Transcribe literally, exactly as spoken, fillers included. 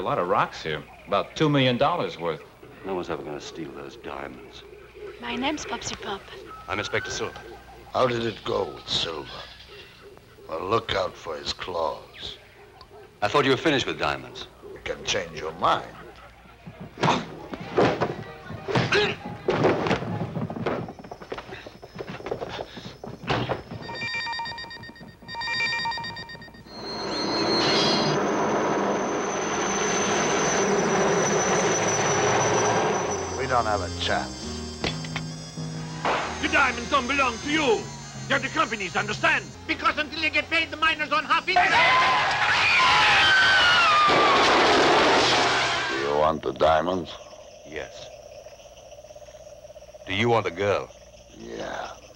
lot of rocks here. About two million dollars worth. No one's ever gonna steal those diamonds. My name's Popsy Pop. I'm Inspector Silver. How did it go with Silver? Well, look out for his claws. I thought you were finished with diamonds. You can change your mind. We don't have a chance. The diamonds don't belong to you. They're the company's, understand? Because until you get paid, the miners on half interest. Do you want the diamonds? Yes. Do you want the girl? Yeah.